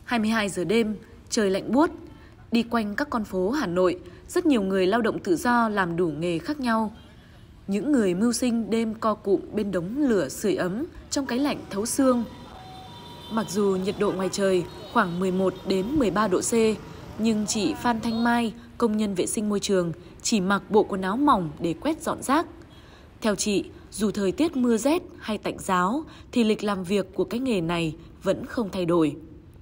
22 giờ đêm, trời lạnh buốt. Đi quanh các con phố Hà Nội, rất nhiều người lao động tự do làm đủ nghề khác nhau. Những người mưu sinh đêm co cụm bên đống lửa sưởi ấm trong cái lạnh thấu xương. Mặc dù nhiệt độ ngoài trời khoảng 11 đến 13 độ C, nhưng chị Phan Thanh Mai, công nhân vệ sinh môi trường, chỉ mặc bộ quần áo mỏng để quét dọn rác. Theo chị, dù thời tiết mưa rét hay tạnh ráo, thì lịch làm việc của cái nghề này vẫn không thay đổi.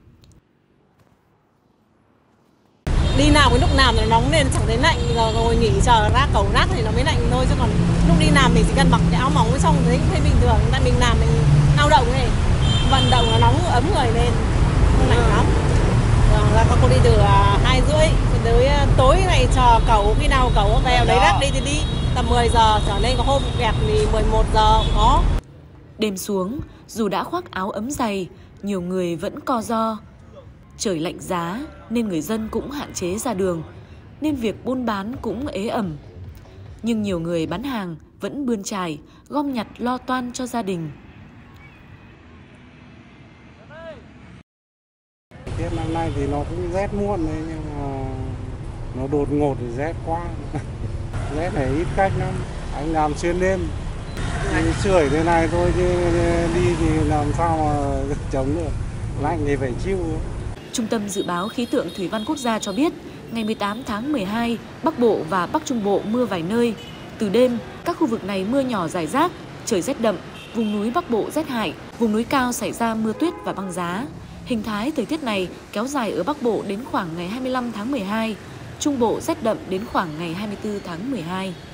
Đi nào cái lúc nào nó nóng lên chẳng thấy lạnh, giờ ngồi nghỉ chờ ra cầu rác thì nó mới lạnh thôi, chứ còn lúc đi làm mình chỉ cần mặc cái áo mỏng xong thấy bình thường. Tại mình làm mình lao động này, vận động nó nóng ấm người lên, không lạnh lắm. Là các cô đi từ 2:30 tới tối này chờ cẩu, khi nào cẩu về lấy rác đi thì đi, tầm 10 giờ trở lên, có hôm kẹt thì 11 giờ cũng có. Đêm xuống, dù đã khoác áo ấm dày, nhiều người vẫn co ro. Trời lạnh giá nên người dân cũng hạn chế ra đường, nên việc buôn bán cũng ế ẩm. Nhưng nhiều người bán hàng vẫn bươn chải, gom nhặt lo toan cho gia đình. Tiết năm nay thì nó cũng rét muộn đấy, nhưng mà nó đột ngột thì rét quá. Rét này ít khách lắm, anh làm xuyên đêm. Đi sưởi thế này thôi chứ đi thì làm sao mà chống được, lạnh thì phải chịu. Trung tâm Dự báo Khí tượng Thủy văn Quốc gia cho biết, ngày 18 tháng 12, Bắc Bộ và Bắc Trung Bộ mưa vài nơi. Từ đêm, các khu vực này mưa nhỏ rải rác, trời rét đậm, vùng núi Bắc Bộ rét hại, vùng núi cao xảy ra mưa tuyết và băng giá. Hình thái thời tiết này kéo dài ở Bắc Bộ đến khoảng ngày 25 tháng 12, Trung Bộ rét đậm đến khoảng ngày 24 tháng 12.